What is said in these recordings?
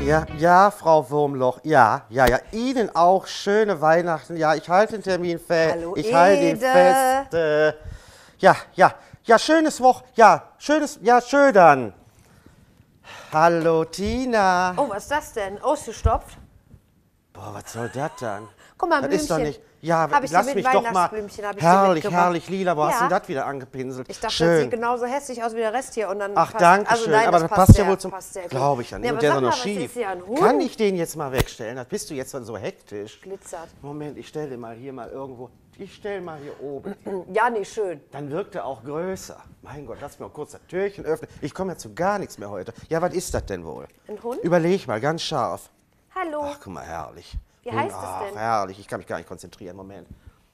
Ja, ja, Frau Wurmloch, ja, ja, ja. Ihnen auch schöne Weihnachten. Ja, ich halte den Termin fest. Hallo, ich halte ihn Ede. fest. Ja, schönes ja, schön dann. Hallo, Tina. Oh, was ist das denn? Ausgestopft? Boah, was soll das dann? Guck mal, ein Das ist doch Blümchen. nicht. Ja, Hab ich dir lass mit mich doch mal. Weihnachtsblümchen, hab ich dir Herrlich, mitgebracht. herrlich, lila. Wo hast Ja. du denn das wieder angepinselt? Ich dachte, das schön. sieht genauso hässlich aus wie der Rest hier. Und dann Ach, passt, danke also schön. nein, Aber das passt passt sehr, ja wohl zum. passt sehr gut. Glaube ich ja nicht. Nee, Und aber der sag ist auch noch mal, was schief. ist hier, ein Hund? Kann ich den jetzt mal wegstellen? Das bist du jetzt dann so hektisch. Glitzert. Moment, ich stelle den mal hier mal irgendwo. Ich stelle mal hier oben. Ja, nicht schön. Dann wirkt er auch größer. Mein Gott, lass mir mal kurz das Türchen öffnen. Ich komme ja zu gar nichts mehr heute. Ja, was ist das denn wohl? Ein Hund? Überleg mal, ganz scharf. Hallo. Ach, guck mal, herrlich. Wie heißt es Ach, denn? herrlich. Ich kann mich gar nicht konzentrieren. Moment.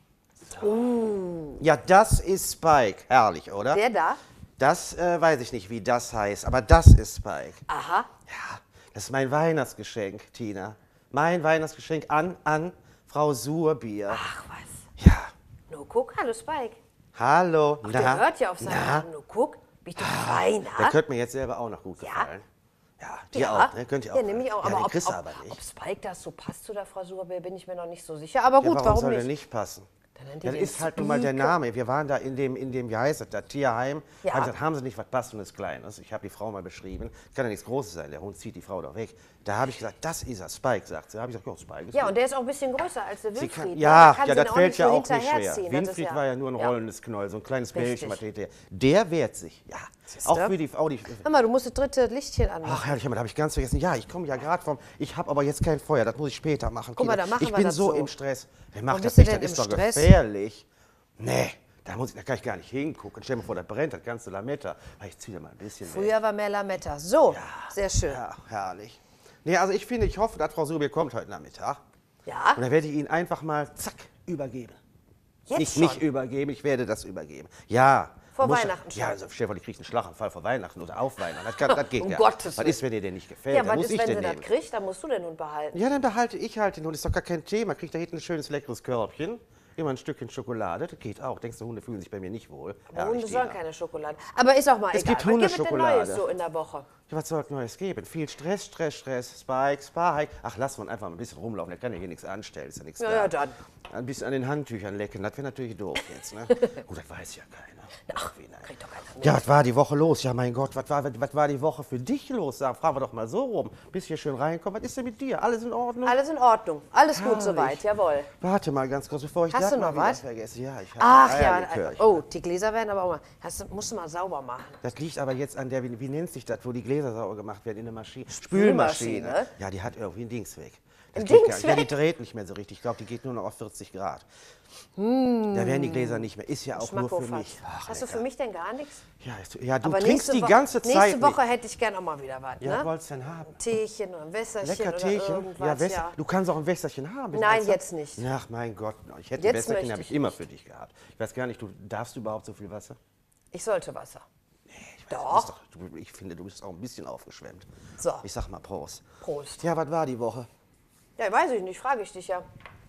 So. Ja, das ist Spike. Herrlich, oder? Der da? Das weiß ich nicht, wie das heißt, aber das ist Spike. Aha. Ja, das ist mein Weihnachtsgeschenk, Tina. Mein Weihnachtsgeschenk an Frau Surbier. Ach was. Ja. Nur guck, hallo Spike. Hallo. Ach, der hört ja auf seinen Namen. Nur guck, bist du Der Weihnacht? könnte mir jetzt selber auch noch gut Ja? gefallen. Ja, dir Ja, auch, ne? Könnt ihr auch. ja, nehme ich auch. Ja, Aber den ob, kriegst du ob, aber nicht. ob Spike das so passt zu der Frau Surbeer, bin ich mir noch nicht so sicher. Aber Ja, gut, warum soll nicht? der nicht passen? Dann nennt die Das den ist halt nun mal der Spieke. Name. Wir waren da in dem wie heißt das, Tierheim. Ja. Haben gesagt, haben Sie nicht was Passendes Kleines? Ich habe die Frau mal beschrieben. Kann ja nichts Großes sein, der Hund zieht die Frau doch weg. Da habe ich gesagt, das ist er, Spike, sagt sie. Da habe ich gesagt, ja, Spike ist Ja, gut. und der ist auch ein bisschen größer als der Sie Winfried. kann, ne? ja, Da kann ja, sie ihn das fällt so ja auch nicht hinterherziehen. schwer. Das ist Winfried war ja nur ein rollendes Knoll, so ein kleines Richtig. Bällchen, was hätte der wehrt sich. Ja, auch für die Frau, die. Hör mal, du musst das dritte Lichtchen anmachen. Ach herrlich, da habe ich ganz vergessen. Ja, ich komme ja gerade vom. Ich habe aber jetzt kein Feuer, das muss ich später machen. Guck mal, Tina. da machen ich wir bin das so so. im Stress. Wer Warum macht das bist du nicht? Das denn ist im doch Stress? gefährlich. Nee, da kann ich gar nicht hingucken. Stell dir mal vor, das brennt, das ganze Lametta. Ich ziehe da mal ein bisschen weg. Früher war mehr Lametta. So, sehr schön. Ja, herrlich. Nee, also ich hoffe, dass Frau Subier kommt heute Nachmittag. Ja, Und dann werde ich Ihnen einfach mal, zack, übergeben. jetzt Nicht schon. übergeben, ich werde das übergeben. Ja. Vor muss- Weihnachten schon. Ja, also stell dir vor, die kriegt einen Schlaganfall vor Weihnachten oder auf Weihnachten. Das geht Um ja. Gottes Was Willen. ist, wenn dir der nicht gefällt? Ja, Dann was muss ist, ich wenn den sie das nehmen. kriegt? Dann musst du den Hund behalten. Ja, dann behalte ich halt den Hund. Ist doch gar kein Thema. Kriegt da hinten ein schönes, leckeres Körbchen. Immer ein Stückchen Schokolade. Das geht auch. Denkst du, Hunde fühlen sich bei mir nicht wohl? Aber Hunde Herrlich, sollen Tina. keine Schokolade. Aber ist auch mal Es egal. gibt Was gibt es denn Hundeschokolade. Neues so in der Woche? Ja, was soll es Neues geben? Viel Stress. Spike, Spike. Ach, lass man einfach mal ein bisschen rumlaufen. Der kann ja hier nichts anstellen. Ist ja nichts Ja, da. ja, dann. Ein bisschen an den Handtüchern lecken. Das wäre natürlich doof jetzt, ne? Gut, das weiß ja keiner. Ach, Irgendwie, nein. kriegt doch keiner mit. Ja, was war die Woche los? Ja, mein Gott, was war die Woche für dich los? Fragen wir doch mal so rum. Bist hier schön reinkommen. Was ist denn mit dir? Alles in Ordnung? Alles in Ordnung. Alles gut Herrlich. soweit, jawohl. Warte mal ganz kurz, bevor ich Hast das du mal noch wieder was? vergesse. Ja, ich habe Ach ja, Eierlikör. oh, die Gläser werden aber auch mal. Musst du mal sauber machen. Das liegt aber jetzt an der, wie nennt sich das, wo die Gläser sauber gemacht werden in der Maschine? Spülmaschine. Ja, die hat irgendwie ein Dings weg. Das Ein geht Dings gar nicht. Ja, die weg? dreht nicht mehr so richtig. Ich glaube, die geht nur noch auf 40 Grad. Da werden die Gläser nicht mehr. Ist ja auch nur für Schmackofatz. mich. Ach, Hast du lecker. für mich denn gar nichts? Ja, du Aber trinkst die Wo- ganze Zeit. Nächste Woche hätte ich gern auch mal wieder was, Ja, was ne? wolltest du denn haben? Ein Teechen oder ein Wässerchen Lecker oder Teechen? irgendwas, Ja, ja. du kannst auch ein Wässerchen haben. Nein, Weißt du? jetzt nicht. Ach, mein Gott. Ich hätte ein Jetzt Wässerchen, möchte habe ich ich immer nicht. für dich gehabt. Ich weiß gar nicht, darfst du überhaupt so viel Wasser? Ich sollte Wasser. Ich weiß, Doch. ich finde, du bist auch ein bisschen aufgeschwemmt. So. Ich sag mal Prost. Prost. Ja, was war die Woche? Ja, weiß ich nicht, frage ich dich ja.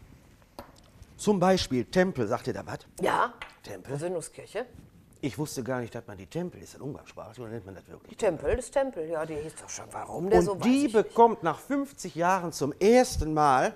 Zum Beispiel Tempel, sagt ihr da was? Ja, Tempel? Besinnungskirche. Ich wusste gar nicht, dass man die Tempel ist. Das umgangssprachlich, oder nennt man das wirklich? Tempel, das Tempel. Ja, die hieß doch schon. Warum der Und so weiß die ich nicht. bekommt nach 50 Jahren zum ersten Mal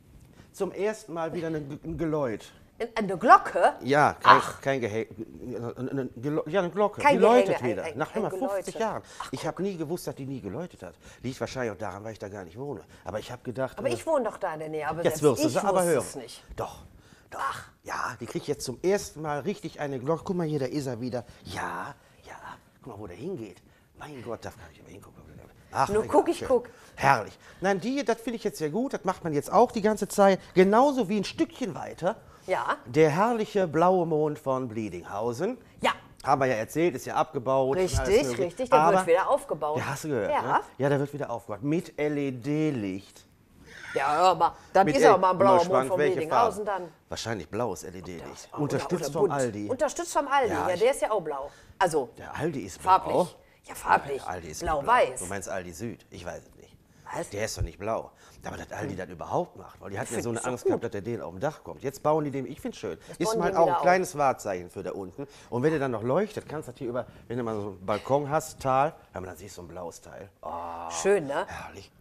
wieder ein Geläut. Eine Glocke? Ja, kein Gehänge. Ja, eine Glocke. Kein die läutet Gehänge, wieder. ein Nach immer 50 Geläute. Jahren. Ich habe nie gewusst, dass die nie geläutet hat. Liegt wahrscheinlich auch daran, weil ich da gar nicht wohne. Aber ich habe gedacht. Aber ich wohne doch da in der Nähe. Aber Jetzt selbst wirst du ich sie aber wusste hören. es nicht. Doch. Ach. Ja, die kriegt jetzt zum ersten Mal richtig eine Glocke. Guck mal hier, da ist er wieder. Ja. Guck mal, wo der hingeht. Mein Gott, darf gar nicht mehr hingucken. Ach, Nur egal, guck, ich schön. guck. Herrlich. Nein, das finde ich jetzt sehr gut. Das macht man jetzt auch die ganze Zeit. Genauso wie ein Stückchen weiter. Ja. Der herrliche blaue Mond von Bliedinghausen. Ja. Haben wir ja erzählt, ist ja abgebaut. und alles Richtig, mögliche. richtig. Der Aber- wird wieder aufgebaut. Ja, hast du gehört, Ja. ne? Ja, der wird wieder aufgebaut. Mit LED-Licht. Ja, hör mal. Dann Mit ist auch mal ein Bin mal blauer gespannt, Mond von welche Bliedinghausen Farbe. dann. Wahrscheinlich blaues LED-Licht. Oder Unterstützt vom bunt. Aldi. Unterstützt vom Aldi, Ja, ja, ich- der ist ja auch blau. Also, Der Aldi ist farblich. blau. Ja, farblich. Der Aldi ist Blau-weiß. Du meinst Aldi Süd? Ich weiß es nicht. Was? Der ist doch nicht blau. Aber dass Aldi das überhaupt macht, weil die hatten ja find so eine ich so Angst gut. gehabt, dass der den auf dem Dach kommt. Jetzt bauen die dem, ich finde schön. Ist bauen die mal den auch wieder ein auf. kleines Wahrzeichen für da unten. Und wenn der dann noch leuchtet, kannst du das hier über, wenn du mal so einen Balkon hast, Tal, wenn man dann siehst, so ein blaues Teil. Oh, Schön, ne? herrlich.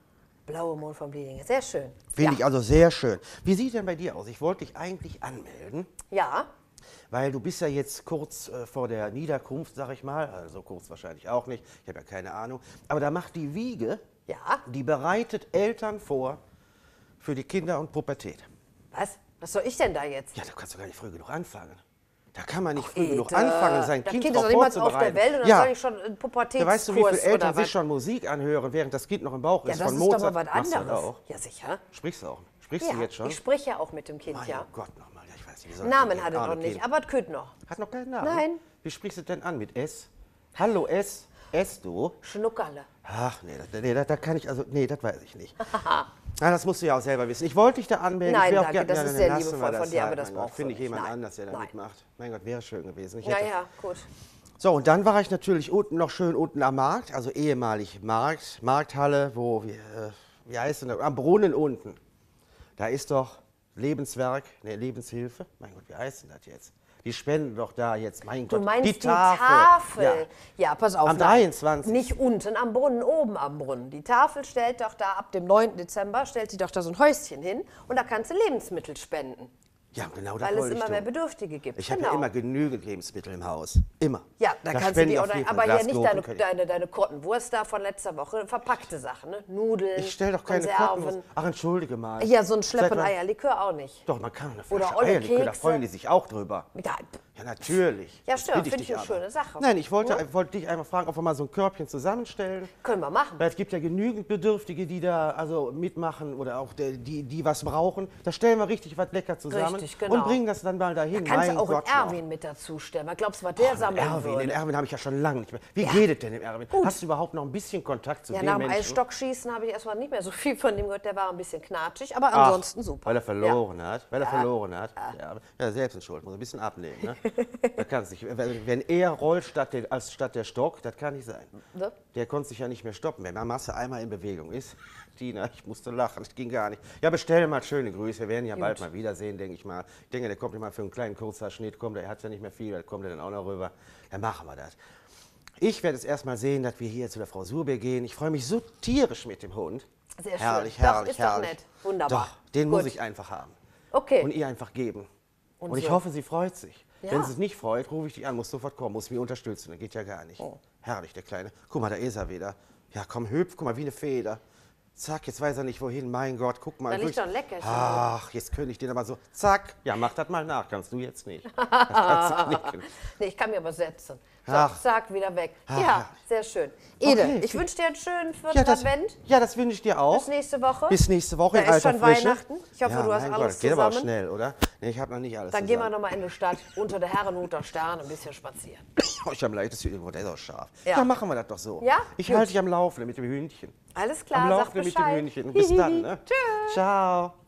Blaue Mond vom Bliedingen. Sehr schön. Finde ich also sehr schön. Wie sieht denn bei dir aus? Ich wollte dich eigentlich anmelden, Ja. weil du bist ja jetzt kurz vor der Niederkunft, sag ich mal. Also kurz wahrscheinlich auch nicht. Ich habe ja keine Ahnung. Aber da macht die Wiege, Ja. die bereitet Eltern vor für die Kinder und Pubertät. Was? Was soll ich denn da jetzt? Ja, da kannst du gar nicht früh genug anfangen. Da kann man nicht früh Ede, genug anfangen, sein das Kind Kind ist drauf doch niemals auf vorzubereiten. der Welt und dann Ja, soll ich schon einen da Pubertätskurs weißt du, wie viele Eltern oder sich was? schon Musik anhören, während das Kind noch im Bauch Ja, ist. das Von ist Mozart. doch mal was Machst du das anderes. auch? Ja, sicher. Sprichst du auch? Sprichst Ja, du jetzt schon? ich spreche ja auch mit dem Kind, Mein ja. Gott nochmal, ja, ich weiß nicht, wie soll das Namen denn hat gehen? er noch Arme nicht, Kind. aber es könnte noch. Hat noch keinen Namen? Nein. Wie sprichst du denn an mit S? Hallo S? S du? Schnuckerle. Ach, da kann ich, also, nee, das weiß ich nicht. Na, das musst du ja auch selber wissen. Ich wollte dich da anmelden. Nein, ich will auch danke, gerne, das ja, ist dann sehr lassen liebevoll wir von dir, halt, aber das mein Gott. brauchst du Finde ich nicht. jemand Nein, anders, der da nein. mitmacht. Mein Gott, wäre schön gewesen. Ich Ja, hätte- ja, gut. So, und dann war ich natürlich unten noch schön unten am Markt, also ehemalig Markt, Markthalle, wo, wie heißt denn das, am Brunnen unten. Da ist doch Lebenswerk, ne, Lebenshilfe. Mein Gott, wie heißt denn das jetzt? Die spenden doch da jetzt, mein Du Gott, meinst die Tafel. Ja. Ja, pass auf. Am nein. 23.. Nicht unten am Brunnen, oben am Brunnen. Die Tafel stellt doch da ab dem 9. Dezember, stellt die doch da so ein Häuschen hin und da kannst du Lebensmittel spenden. Ja, genau das Weil es wollte immer ich mehr tun. Bedürftige gibt. Ich habe ja immer genügend Lebensmittel im Haus. Immer. Ja, da kannst du spende die ich auch, auf jeden Fall. aber hier Glas nicht Gurken kann ich- deine Kottenwurst da von letzter Woche, verpackte Sachen, ne? Nudeln, Ich stelle doch keine Konserven. Kotten. Ach, entschuldige mal. Ja, so ein Seit wann- Schleppen-Eierlikör auch nicht. Doch, man kann eine Oder Flasche olle Eierlikör, da Kekse. freuen die sich auch drüber. Ja, Ja, natürlich. Ja, Das stimmt, bitte finde ich dich eine aber. schöne Sache. Nein, ich wollte dich einmal fragen, ob wir mal so ein Körbchen zusammenstellen. können wir machen. Weil es gibt ja genügend Bedürftige, die da also mitmachen oder auch die was brauchen. Da stellen wir richtig was lecker zusammen Richtig, genau. und bringen das dann mal dahin. Kannst mein du auch Gott, einen Erwin mit dazu stellen. Was glaubst du, was der sammeln Erwin, den würde? Erwin habe ich ja schon lange nicht mehr. Wie geht es denn dem Erwin? Hast du überhaupt noch ein bisschen Kontakt zu Ja, dem nach dem Menschen? Eisstockschießen habe ich erstmal nicht mehr so viel von dem gehört. Der war ein bisschen knatschig, aber Ach, ansonsten super. Weil er verloren hat. Weil er verloren hat. Ja, selbst in Schuld. Muss ein bisschen abnehmen. Ne? Da kann's nicht. Wenn er rollt statt der Stock, das kann nicht sein. Ne? Der konnte sich ja nicht mehr stoppen. Wenn Masse einmal in Bewegung ist. Tina, ich musste lachen. Das ging gar nicht. Ja, bestell mal schöne Grüße. Wir werden ja bald mal wiedersehen, denke ich mal. Ich denke, der kommt immer für einen kleinen kurzer Schnitt. Kommt, er hat ja nicht mehr viel. Da kommt er dann auch noch rüber. Dann machen wir das. Ich werde jetzt erstmal sehen, dass wir hier zu der Frau Surbe gehen. Ich freue mich so tierisch mit dem Hund. Sehr schön. Herrlich, Doch, herrlich, ist doch herrlich. nett. Wunderbar. Doch, den Gut. muss ich einfach haben. Okay. Und ihr einfach geben. Und ich so. hoffe, sie freut sich. Ja. Wenn sie sich nicht freut, rufe ich dich an, muss sofort kommen, muss mich unterstützen. Das geht ja gar nicht. Oh. Herrlich, der Kleine. Guck mal, da ist er wieder. Ja, komm, hüpf, guck mal, wie eine Feder. Zack, jetzt weiß er nicht wohin. Mein Gott, guck mal. Da liegt doch ein Leckerchen. Ach, jetzt könnte ich den aber so, zack. Ja, mach das mal nach, kannst du jetzt nicht. Das kannst du knicken. Nee, ich kann mir aber setzen. So, Ach. zack, wieder weg. Ach. Ja, sehr schön. Ede, Okay. ich wünsche dir einen schönen vierten Ja, das, Advent. ja, das wünsche ich dir auch. Bis nächste Woche. Bis nächste Woche Da in ist alter schon Frische. Weihnachten. Ich hoffe, du hast mein alles Gott, das geht aber auch zusammen. schnell, oder? Nee, ich habe noch nicht alles Dann gehen wir zusammen. nochmal in die Stadt, unter der Herrenhuter Stern, ein bisschen spazieren. Oh, ich habe leicht, das hier irgendwo, der ist auch scharf. Ja. Ja, machen wir das doch so. Ja? Ich Gut. halte dich am Laufenden mit dem Hühnchen. Alles Am klar, sag Laufenden mit dem Bescheid. Hühnchen. Bis dann, ne? Tschüss. Ciao.